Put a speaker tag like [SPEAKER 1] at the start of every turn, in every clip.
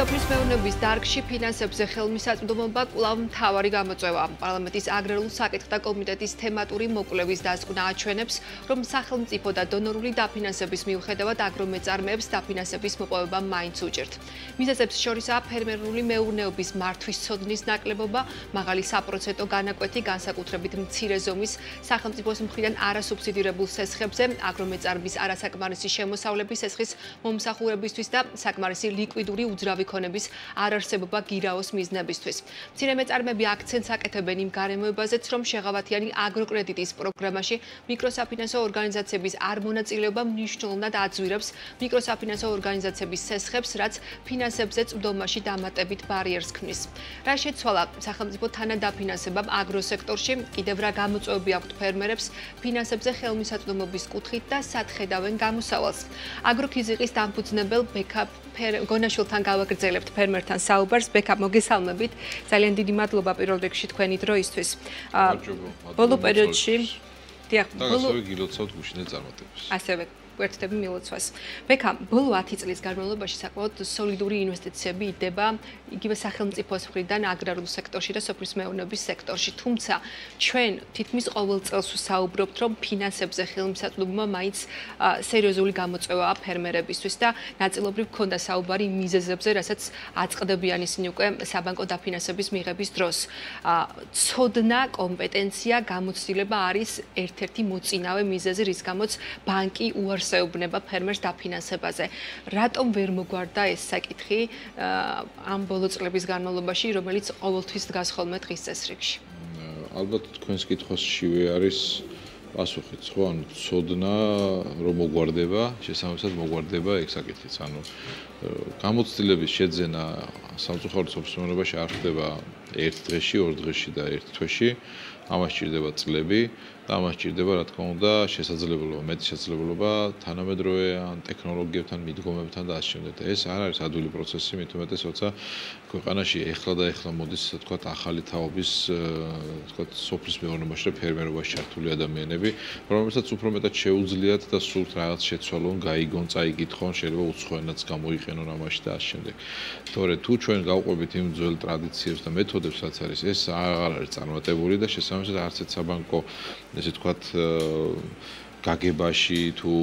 [SPEAKER 1] სოფლის მეურნეობის დარგში ფინანსებზე ხელმისაწვდომობა კვლავ მთავარი გამოწვევა. პარლამენტის აგრარულ საკითხთა კომიტეტის თემატური მოკვლევის დასკვნა აჩვენებს, რომ სახელმწიფო და დონორული დაფინანსების მიუხედავად აგრომეწარმეებს დაფინანსების მოპოვება მაინც უჭირთ. მიზეზებს შორისაა ფერმერული მეურნეობის მართვის ცოდნის ნაკლებობა, მაღალი საპროცენტო განაკვეთი, განსაკუთრებით მცირე ზომის სახელმწიფოს მხრიდან არასუბსიდირებულ სესხებზე, აგრომეწარმის არასაკმარისი შემოსავლების სესხის მომსახურებისთვის და საკმარისი ლიკვიდური უძრავი ქონების არარსებობა გირაოს მიზნებისთვის. მცირე მეწარმეები აქცენტს აკეთებენ იმ გარემოებაზეც, რომ შეღავათიანი აგროკრედიტის პროგრამაში მიკროსაფინანსო ორგანიზაციების არ მონაწილეობა მნიშვნელოვნად აძვირებს მიკროსაფინანსო ორგანიზაციების სესხებს, რაც ფინანსებზე წვდომაში დამატებით ბარიერს ქმნის. რა შეცვალა სახელმწიფო თანადაფინანსებამ აგროსექტორში, კიდევ რა გამოწვევები აქვთ ფერმერებს ფინანსებზე ხელმისაწვდომობის კუთხით და სად ხედავენ გამოსავალს. აგროქიზიყის დამფუძნებელ ბექა გონაშვილთან გავაგრძელებთ ფერმერთან საუბარს. ბექა, მოგესალმებით. ძალიან დიდი მადლობა პირველ რიგში თქვენი დროისთვის. ბოლო პერიოდში
[SPEAKER 2] ასევე გილოცავთ გუშინდელ წარმატებას.
[SPEAKER 1] ასევე გვერდთები მილოცვას. ბექა, ბოლო 10 წლის განმავლობაში საკმაოდ სოლიდური ინვესტიციები იდება იგივე სახელმწიფოს მხრიდან აგრარულ სექტორში და სოფლის მეურნეობის სექტორში. თუმცა ჩვენ თითქმის ყოველ წელს ვსაუბრობთ, რომ ფინანსებზე ხელმისაწვდომობა მაინც სერიოზული გამოწვევაა ფერმერებისთვის და ნაწილობრივ ქონდა საუბარი იმ მიზეზებზე, რასაც აწყდებიან ისინი უკვე საბანკო დაფინანსების მიღების დროს. ცოდნა, კომპეტენცია, გამოცდილება არის ერთ-ერთი მოწინავე მიზეზი, რის გამოც ბანკი უარსეუბნება ფერმერს დაფინანსებაზე. რატომ ვერ მოგვარდა ეს საკითხი ამ ბოლო წლების განმავლობაში, რომელიც ყოველთვის დგას ხოლმე დღის წესრიგში?
[SPEAKER 2] ალბათ თქვენს კითხვაშივე არის პასუხიც, ხო? ანუ ცოდნა რომ მოგვარდება, შესაბამისად მოგვარდება ეგ საკითხიც. ანუ გამოცდილების შეძენა სამწუხაროდ სოფლის მეურნეობაში არ ხდება ერთ დღეში, ორ დღეში და ერთ თვეში. ამას სჭირდება წლები და ამას სჭირდება, რა თქმა უნდა, შესაძლებლობა, მეტი შესაძლებლობა თანამედროვე ან ტექნოლოგიებთან, მიდგომებთან და ასე შემდეგ. ეს არ არის ადვილი პროცესი, მით უმეტეს, როცა ქვეყანაში ეხლა მოდის, ასე ვთქვათ, ახალი თაობის, ვთქვათ, სოფლის მეურნეობაში და ფერმერობაში ჩართული ადამიანები, რომელსაც უფრო მეტად შეუძლიათ და სულთ რაღაც შეცვალონ, გაიგონ, წაიკითხონ, შეიძლება უცხოენაც გამოიყენონ ამაში და ასე შემდეგ. თორე თუ ჩვენ გავყვებით იმ ძველ ტრადიციებს და მეთოდებს, რაც არის, ეს აღარ არის წარმატებული და შესაბამისად არც ერთ საბანკო ესე ვთქვათ, გაგებაში თუ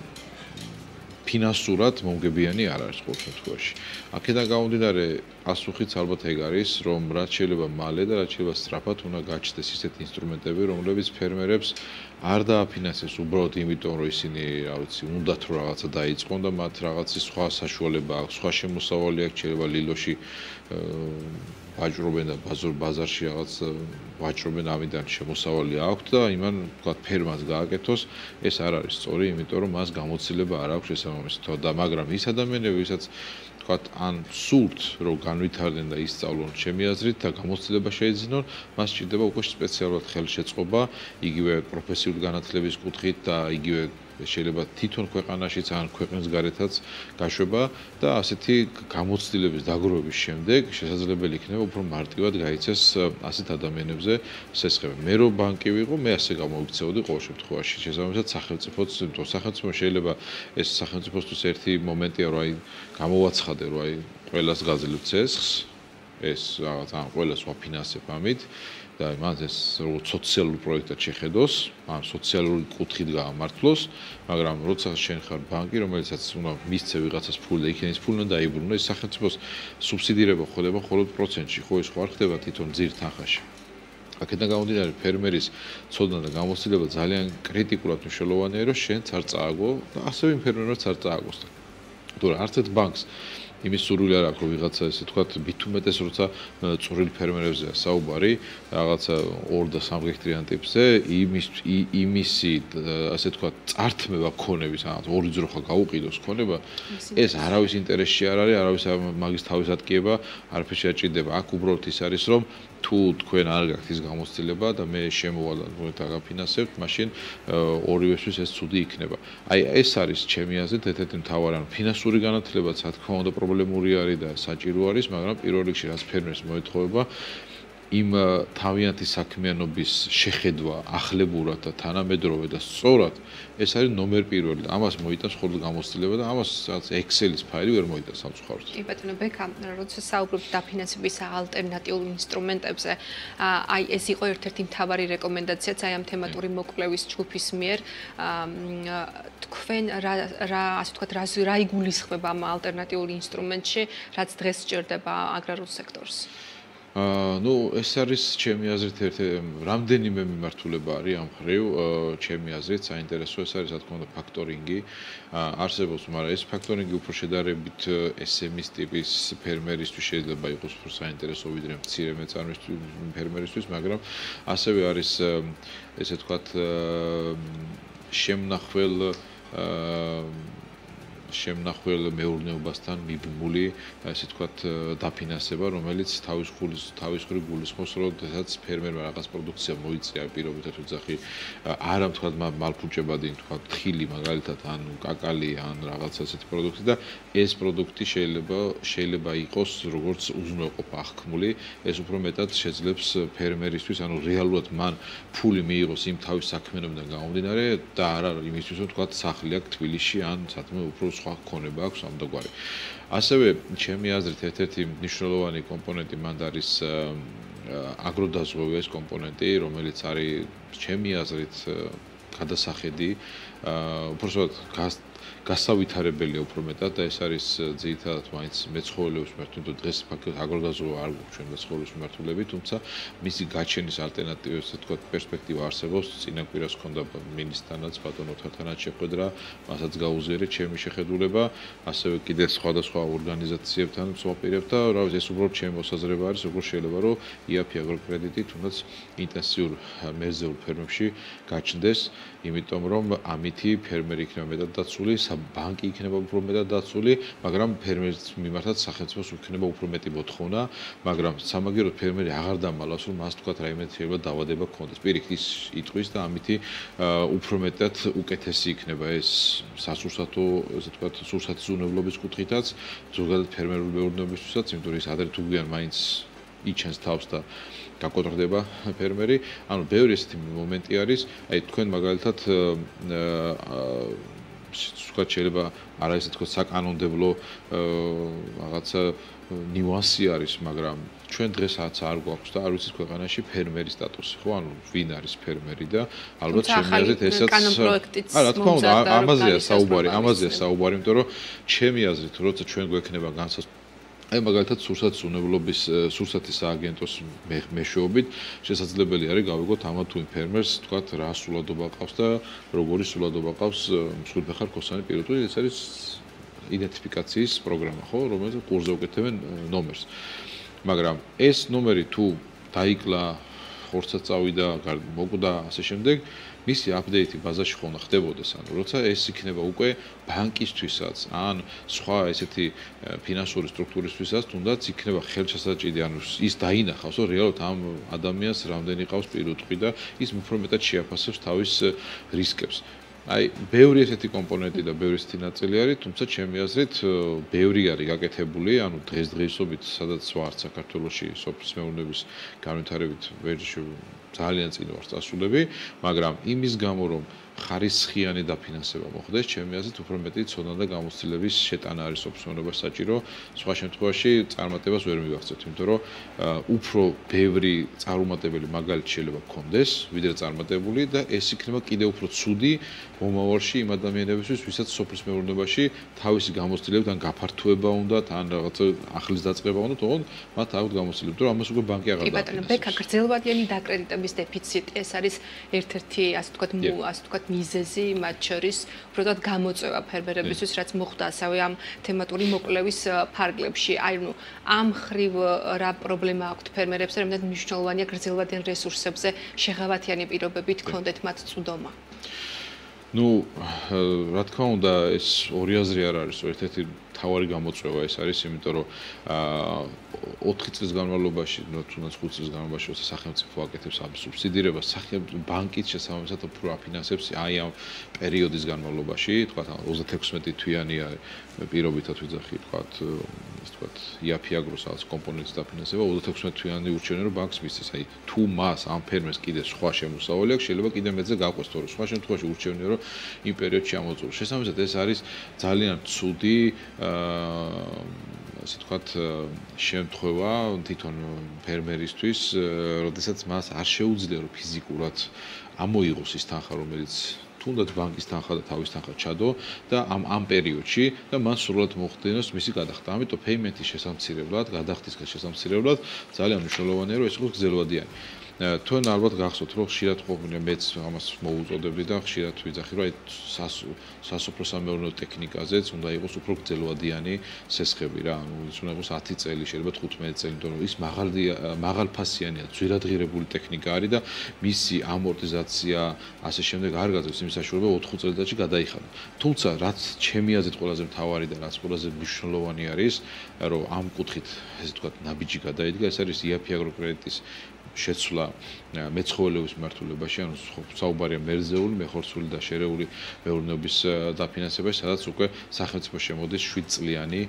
[SPEAKER 2] ფინანსურად მომგებიანი არ არის ყოველ შემთხვევაში. აქედან გამომდინარე, პასუხიც ალბათ ეგ არის, რომ რაც შეიძლება მალე და რაც შეიძლება სწრაფად უნდა გაჩნდეს ისეთი ინსტრუმენტები, რომლებიც ფერმერებს არ დააფინანსებს უბრალოდ იმიტომ, რომ ისინი, რა ვიცი, უნდათ რომ რაღაცა დაიწყონ და მათ რაღაცის სხვა საშუალება აქვს, სხვა შემოსავალი აქვს, შეიძლება ლილოში ვაჭრობენ და ბაზარში რაღაც ვაჭრობენ, ამიდან შემოსავალი აქვთ და იმან ვთქვათ ფერმას გააკეთოს, ეს არ არის სწორი, იმიტომ რომ მას გამოცდილება არ აქვს შესაბამისად და მაგრამ ის ადამიანები, ვისაც ვთქვათ, ან სურთ რომ განვითარდნენ და ისწავლონ ჩემი აზრით და გამოცდილება შეეძინონ, მას სჭირდება უკვე სპეციალურად ხელშეწყობა, იგივე პროფესიული განათლების კუთხით და იგივე შეიძლება თვითონ ქვეყანაშიც ან ქვეყნის გარეთაც გაშვება და ასეთი გამოცდილების დაგროვების შემდეგ შესაძლებელი იქნება უფრო მარტივად გაიცეს ასეთ ადამიანებზე სესხები. მე რო ბანკი ვიყო, მე ასე გამოვიქცეოდი ყოველ შემთხვევაში. შესაბამისად სახელმწიფოც, სახელმწიფო შეიძლება ეს სახელმწიფოსთვის ერთი მომენტია, რომ აი გამოვაცხადე, რომ აი ყველას გაძლევ ცესხს, ეს რაღაც ან ყველას ვაფინანსებ ამით. და მან ეს როგორც სოციალურ პროექტად შეხედოს, ან სოციალური კუთხით გაამართლოს, მაგრამ როცა შენ ხარ ბანკი, რომელიცაც უნდა მისცე ვიღაცას ფული და იქიდან ის ფული უნდა დაიბრუნო, ეს სახელმწიფოს სუბსიდირება ხდება მხოლოდ პროცენტში, ხო ეს ხო არ ხდება თვითონ ძირ თანხაში. აქედან გამომდინარე, ფერმერის ცოდნა და გამოცდილება ძალიან კრიტიკულად მნიშვნელოვანია, რომ შენც არ წააგო და ასევე იმ ფერმერებს არ წააგოს. თუმცა არც ერთ ბანკს იმის სურვილი არ აქვს, რომ ვიღაცა ესე თქვათ, ბითუმეტეს როცა წვრილ ფერმერებზეა საუბარი, რაღაცა 2 და 3 გექტრიან ტიპზე, იმისი ასე თქვათ, წართმევა ქონების, რაღაც ორი ძროხა გაუყიდოს ქონება, ეს არავის ინტერესში არ არის, არავის მაგის თავის ატკიება, არაფერში არ ჭირდება. აქ უბრალოდ ის არის, რომ თუ თქვენ არ გაქვთ ის გამოცდილება და მე შემოვალ და დაგაფინანსებთ, მაშინ ორივესთვის ეს ცუდი იქნება. აი ეს არის ჩემი აზრით ერთ-ერთი მთავარი, ანუ ფინანსური განათლებაც, რა თქმა უნდა, პრობლემური არის და საჭირო არის, მაგრამ პირველ რიგში რაც ფერმერს მოეთხოვება, იმ თავიანთი საქმიანობის შეხედვა ახლებურად და თანამედროვე და სწორად ეს არის ნომერ პირველი და ამას მოიტანს მხოლოდ გამოცდილება და ამას Excel-ის ფაილი ვერ მოიტანს სამწუხაროდ.
[SPEAKER 1] კი ბატონო ბექა, როცა საუბრობთ დაფინანსების ალტერნატიულ ინსტრუმენტებზე, აი ეს იყო ერთ-ერთი მთავარი რეკომენდაციაც აი ამ თემატური მოკვლევის ჯგუფის მიერ. თქვენ ასე ვთქვათ, რა იგულისხმება ამ ალტერნატიულ ინსტრუმენტში, რაც დღეს სჭირდება აგრარულ სექტორს?
[SPEAKER 2] ну ეს არის ჩემი აზრით რამდენიმე მიმართულება არის ამ ხრივ ჩემი აზრით საინტერესო ეს არის რა თქმა უნდა ფაქტორინგი არსებობს მაგრამ ეს ფაქტორინგი უფრო შედარებით SME-ის ტიპის ფერმერისთვის შეიძლება იყოს უფრო საინტერესო ვიდრე მცირე მეწარმეების ფერმერისთვის მაგრამ ასევე არის ესე ვთქვათ შემნახველ მეურნეობასთან მიბმული, ასე ვთქვათ, დაფინანსება, რომელიც თავის ხრი გულისხმობს, რომ შესაძაც ფერმერმა რაღაც პროდუქცია მოიწია პირობითად ვიძახი, არა ვთქვათ მალფუჭებადი, ვთქვათ, თხილი მაგალითად, ან კაკალი, ან რაღაც ასეთი პროდუქტი და ეს პროდუქტი შეიძლება იყოს როგორც უზრუნველყოფა აღქმული, ეს უფრო მეტად შეძლებს ფერმერისთვის, ანუ რეალურად მან ფული მიიღოს იმ თავის საქმიანობიდან გამომდინარე და არა იმისთვის, რომ ვთქვათ, სახლი აქვს თბილისში ან სათმე უფრო სხვა ქონება აქვს ამდაგვარი. ასევე ჩემი აზრით ერთ-ერთი მნიშვნელოვანი კომპონენტი მანდ არის აგროდაზღვევი ეს კომპონენტი, რომელიც არის ჩემი აზრით გადასახედი, უბრალოდ გასავითარებელია უფრო მეტად და ეს არის ძირითადად მაინც მეცხოველეობის მიმართულებით, დღეს ფაქტობრივად აგროდაზღვევა არ გვაქვს ჩვენ მეცხოველეობის მიმართულებით, თუმცა მისი გაჩენის ალტერნატივა, ასე ვთქვათ, პერსპექტივა არსებობს. წინა კვირას ჰქონდა მინისტრთანაც, ბატონ ოთართანაც შეხვედრა, მასაც გაუზიარეთ ჩემი შეხედულება, ასევე კიდე სხვადასხვა ორგანიზაციებთან ვსვაპირებ და რა ვიცი, ეს უბრალოდ ჩემი მოსაზრება არის, როგორ შეიძლება რომ IAP აგროკრედიტი თუნდაც ინტენსიურ მეზეულ ფერმებში გაჩნდეს, იმიტომ რომ ამითი ფერმერი იქნება მეტად დაცული, ბანკი იქნება უფრო მეტად დაცული, მაგრამ ფერმერს მიმართაც სახელმწიფოს იქნება უფრო მეტი მოთხოვნა, მაგრამ სამაგიეროდ ფერმერი აღარ დამალავს, რომ მას თქვათ რაიმე შეიძლება დაავადება ჰქონდეს. პირიქით ის იტყვის და ამითი უფრო მეტად უკეთესი იქნება ეს სასურსათო, ესე ვთქვათ, სურსათის უვნებლობის კუთხითაც, ზოგადად ფერმერული მეურნეობისთვისაც, იმიტომ რომ ის ადრე თუ გვიან მაინც იჩენს თავს და გაკოტრდება ფერმერი. ანუ ბევრი ესეთი მომენტი არის, აი თქვენ მაგალითად ვთქვათ შეიძლება არა ესე თქო საკანონმდებლო რაღაცა ნიუანსი არის, მაგრამ ჩვენ დღესაც არ გვაქვს და არ ვიცით ქვეყანაში ფერმერის სტატუსი, ხო? ანუ ვინ არის ფერმერი და ალბათ ჩემი აზრით ესაც რა თქმა უნდა ამაზეა საუბარი, იმიტომ რომ ჩემი აზრით როცა ჩვენ გვექნება განსაზღვრება აი მაგალითად სურსათის უვნებლობის სურსათის სააგენტოს მეშვეობით შესაძლებელი არის გავიგოთ ამა თუ იმ ფერმერს თქვათ რა სულადობა ყავს და როგორი სულადობა ყავს მსხვილფეხარ ქოსანი პირობითად ეს არის იდენტიფიკაციის პროგრამა ხო რომელიც კურსზე უკეთებენ ნომერს მაგრამ ეს ნომერი თუ დაიკლა ხორცად წავიდა მოკვდა ასე შემდეგ მისი აპდეიტი ბაზაში ხომ ხდებოდეს ანუ როცა ეს იქნება უკვე ბანკისთვისაც ან სხვა ესეთი ფინანსური სტრუქტურისთვისაც თუნდაც იქნება ხელშესაჭიდი ანუ ის დაინახავს რომ რეალურად ამ ადამიანს რამდენი ყავს პირუტყვი და ის უფრო მეტად შეაფასებს თავის რისკებს აი ბევრი ესეთი კომპონენტი და ბევრი ესეთი ნაწილი არის თუმცა ჩემი აზრით ბევრი არის გაკეთებული ანუ დღესდღეობით სადაც ვართ საქართველოში სოფლის მეურნეობის განვითარებით ვერში ძალიან წინ ვარ წასულები მაგრამ იმის გამო რომ ხარისხიანი დაფინანსება მოხდეს ჩემი აზრით უფრო მეტი ცოდნა და გამოცდილების შეტანა არის ოფისმეურნეობაში საჭირო სხვა შემთხვევაში წარმატებას ვერ მივახცევთ იმიტომ რომ უფრო ბევრი წარუმატებელი მაგალითი შეიძლება გქონდეს ვიდრე წარმატებული და ეს იქნება კიდევ უფრო ცუდი მომავალში იმ ადამიანებისთვის ვისაც სოფლის მეურნეობაში თავისი გამოცდილებით ან გაფართოება უნდათ ან რაღაცა ახლის დაწყება უნდათ თუმცა მათ აქვთ გამოცდილება რომ ამას უკვე ბანკი აღარ
[SPEAKER 1] დაფინანსებს. კი ბატონო ბექა გრძელვადიანი დაკრედიტების დეფიციტი ეს არის ერთ-ერთი ასე ვთქვათ მიზეზი მათ შორის უბრალოდ გამოწვევა ფერმერებისთვის რაც მოხდა ასევე ამ თემატური მოკვლევის ფარგლებში აი ნუ ამ ხრივ რა პრობლემა აქვთ ფერმერებს რამდენად მნიშვნელოვანია გრძელვადიან რესურსებზე შეღავათიანი პირობებით გქონდეთ მათ წვდომა
[SPEAKER 2] ну რა თქმა უნდა ეს ორი აზრი არ არის ერთ-ერთი თავარი გამოწვევა ეს არის იმიტომ რომ 4 წლის განმავლობაში თუნდაც 5 წლის განმავლობაში როცა სახელმწიფო აკეთებს ამ სუბსიდირებას სახელმწიფო ბანკით შესაბამისად უფრო აფინანსებს აი ამ პერიოდის განმავლობაში თქვა 36 თვიანი პირობითად ვიძახი თქვა ასე ვთქვათ, იაფიაგროს ალს კომპონენტის დაფინანსება 36 თვიანი ურჩევნია რომ ბანკს მისცეს. აი თუ მას ამ ფერმერს კიდე სხვა შემოსავალი აქვს, შეიძლება კიდე მეც გაყვეს, თორე სხვა შემთხვევაში ურჩევნია რომ იმ პერიოდში ამოწუროს. შესაბამისად ეს არის ძალიან ცუდი ასე ვთქვათ, შემთხვევა თვითონ ფერმერისთვის, როდესაც მას არ შეუძლია რომ ფიზიკურად ამოიღოს ის თანხა, რომელიც თუნდაც ბანკის თანხა და თავის თანხა ჩადო და ამ პერიოდში და მან სრულად მოხდენოს მისი გადახდა. ამიტომ payment-ის შესამცირებლად, გადახდის შესამცირებლად ძალიან მნიშვნელოვანია რომ ეს იყოს გრძელვადიანი. თქვენ ალბათ გახსოვთ რომ ხშირად ყოფილა მეც ამას მოუწოდებდი და ხშირად ვიძახი რომ აი სასოფლო-სამეურნეო ტექნიკაზეც უნდა იყოს უფრო გრძელვადიანი სესხები რა, ანუ ის უნდა იყოს 10 წელი, შეიძლება 15 წელი, იმიტომ რომ ის მაღალფასიანია, ძვირადღირებული ტექნიკა არის და მისი ამორტიზაცია ასე შემდეგ არ გაძლევს იმის საშუალება 4 წელიწადში გადაიხადა. თუმცა რაც ჩემი აზრით ყველაზე მთავარი და რაც ყველაზე მნიშვნელოვანი არის, რომ ამ კუთხით ესე ვთქვათ ნაბიჯი გადაიდგა, ეს არის IAPI აგროკრედიტის შეცვლა მეცხოველეობის მმართველობაში, ანუ საუბარია მერზეული, მეხორცული და შერეული მეურნეობის დაფინანსებაში, სადაც უკვე სახელმწიფო შემოდის 7 წლიანი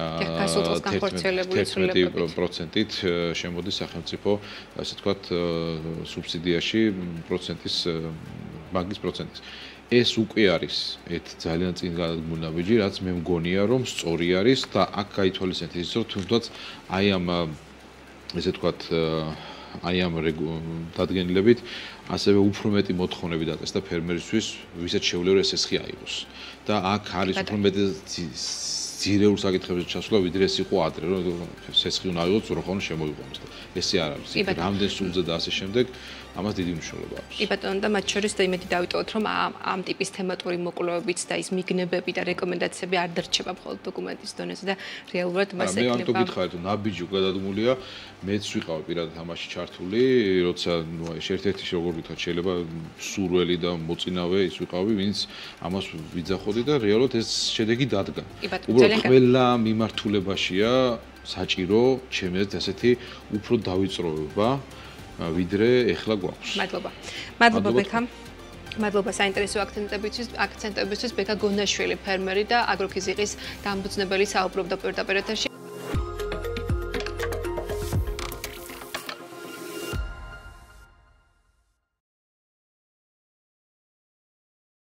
[SPEAKER 2] 11%-ით შემოდის სახელმწიფო, ასე ვთქვათ, სუბსიდიაში პროცენტის ბანკის პროცენტის. ეს უკვე არის ერთ ძალიან წინ გადადგმული ნაბიჯი, რაც მე მგონია რომ სწორი არის და აქ გაითვალისწინეთ ის რომ თუნდაც აი ამ ესე ვთქვათ აი ამ დადგენილებით ასევე უფრო მეტი მოთხოვნები დაწესდა ფერმერისთვის, ვისაც შეუძლია რომ ესესხი აიღოს. და აქ არის უფრო მეტი ძირეულ საკითხებზე ჩასვლა, ვიდრე ეს იყო ადრე, რომ სესხი უნდა აიღოს, რო ხოლმე შემოიყვანოს და ესე არ არის. რამდენ სულზე და ასე შემდეგ ამას დიდი მნიშვნელობა აქვს.
[SPEAKER 1] კი ბატონო და მათ შორის და იმედი დავიტოვოთ, რომ ამ ტიპის თემატური მოკვლევებიც და ის მიგნებები და რეკომენდაციები არ დარჩება მხოლოდ დოკუმენტის დონეზე და რეალურად მას
[SPEAKER 2] ეკნება. მე ამიტომ გითხარით, რომ ნაბიჯი გადადგმულია, მეც ვიყავ პირადად ამაში ჩართული, როცა ნუ აი ერთ-ერთი როგორ გითხრათ, შეიძლება სურველი და მოწინავე ის ვიყავი, ვინც ამას ვიძახოდი და რეალურად ეს შედეგი დადგა. უბრალოდ ყველა მიმართულებაშია საჭირო, ჩემი აზრით, ასეთი უფრო დავიწროვება. ვიდრე ეხლა გვაქვს.
[SPEAKER 1] მადლობა. მადლობა ბექა. მადლობა საინტერესო აქცენტებისთვის. ბექა გონაშვილი, ფერმერი და აგროქიზიყის დამფუძნებელი საუბრობდა პირდაპირ ეთერში.